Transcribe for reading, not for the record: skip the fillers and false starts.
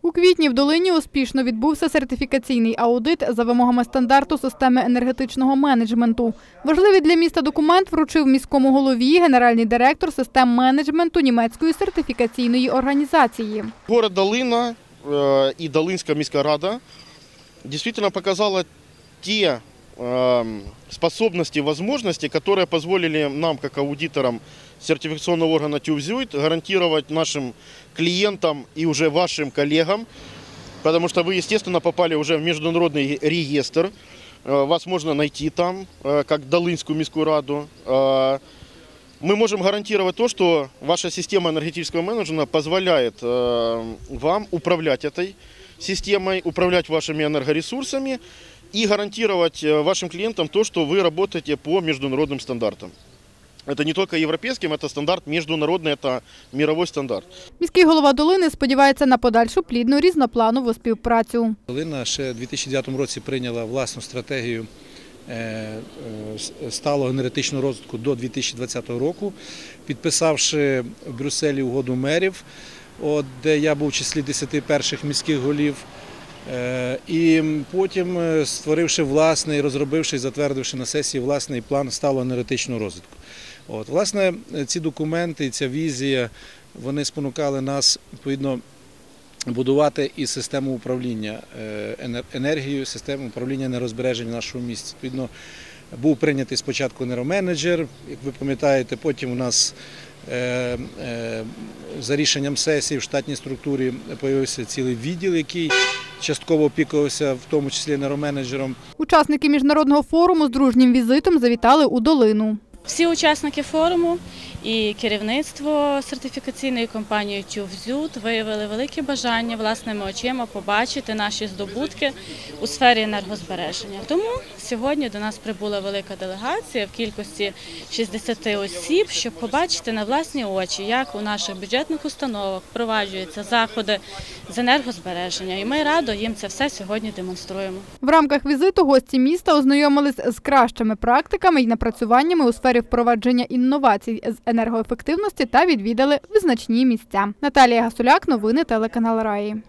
У квітні в Долині успішно відбувся сертифікаційний аудит за вимогами стандарту системи енергетичного менеджменту. Важливий для міста документ вручив міському голові генеральний директор систем менеджменту німецької сертифікаційної організації. Город Долина и Долинская міська рада действительно показала те способности, возможности, которые позволили нам, как аудиторам сертификационного органа ТÜV-ЗЮИТ, гарантировать нашим клиентам и уже вашим коллегам, потому что вы, естественно, попали уже в международный реестр, вас можно найти там, как Долинскую міську раду. Мы можем гарантировать то, что ваша система энергетического менеджмента позволяет вам управлять этой системой, управлять вашими энергоресурсами и гарантировать вашим клиентам то, что вы работаете по международным стандартам. Это не только европейским, это стандарт международный, это мировой стандарт. Міський голова Долини сподівається на подальшу плідну різнопланову співпрацю. Долина ще у 2009 році прийняла власну стратегію сталого енергетичного розвитку до 2020 року, підписавши в Брюсселі угоду мерів, де я був в числі 10 перших міських голів, і потім створивши власний, розробивши і затвердивши на сесії власний план сталого енергетичного розвитку. Власне, ці документи і ця візія, вони спонукали нас, відповідно, будувати і систему управління енергією, систему управління енергозбереження в нашому місті. Відповідно, був прийнятий спочатку енергоменеджер, як ви пам'ятаєте, потім у нас за рішенням сесії в штатній структурі з'явився цілий відділ, який частково опікувався, в тому числі енергоменеджером. Учасники міжнародного форуму з дружнім візитом завітали у Долину. Всі учасники форуму і керівництво сертифікаційної компанії ТÜV-ЗЮИТ виявили велике бажання власними очима побачити наші здобутки у сфері енергозбереження. Тому сьогодні до нас прибула велика делегація в кількості 60 осіб, щоб побачити на власні очі, як у наших бюджетних установах впроваджуються заходи з енергозбереження. І ми радо їм це все сьогодні демонструємо. В рамках візиту гості міста ознайомились з кращими практиками і напрацюваннями у сфері впровадження інновацій з енергоефективності та відвідали визначні місця. Наталія Гасуляк, новини телеканал Раї.